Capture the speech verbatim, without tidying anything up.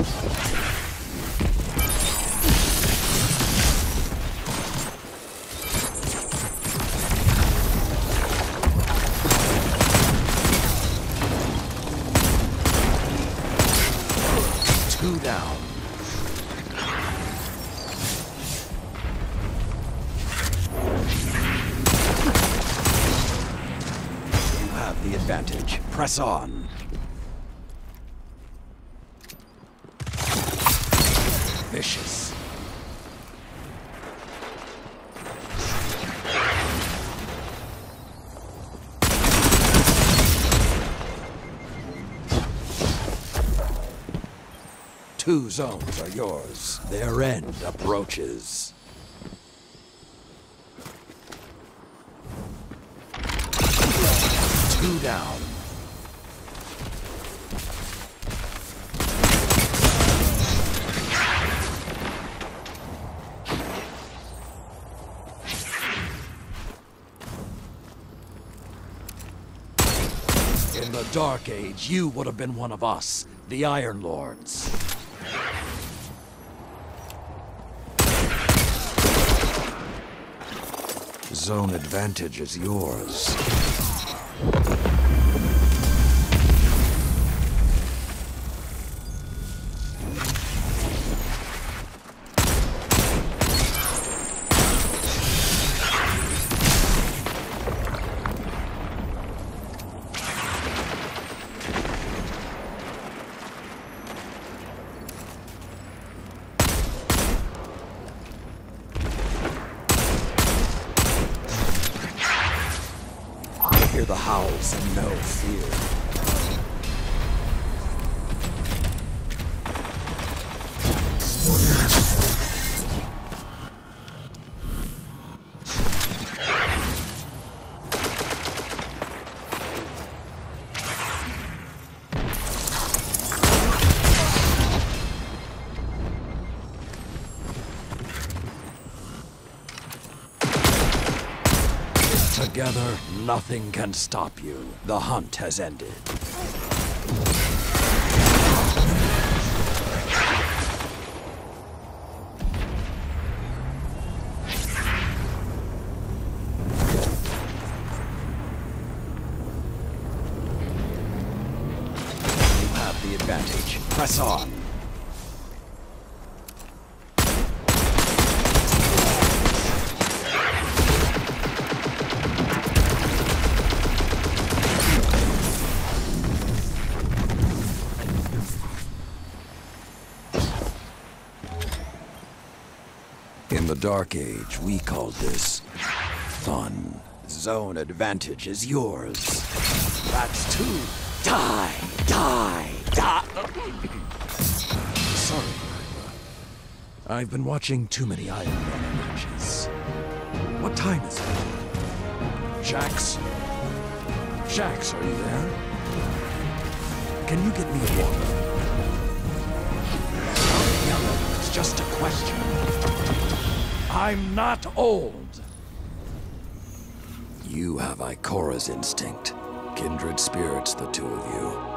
Two down. You have the advantage. Press on. Vicious. Two zones are yours. Their end approaches. Two down. In the Dark Age, you would have been one of us, the Iron Lords. Zone advantage is yours. Hear the howls and no fear. Together, nothing can stop you. The hunt has ended. You have the advantage. Press on. In the Dark Age, we called this fun. Zone advantage is yours. That's two. Die! Die! Die! Sorry, I've been watching too many Iron Man matches. What time is it? Shax? Shax, are you there? Can you get me a water? Stop yelling, it's just a question. I'm not old. You have Ikora's instinct. Kindred spirits, the two of you.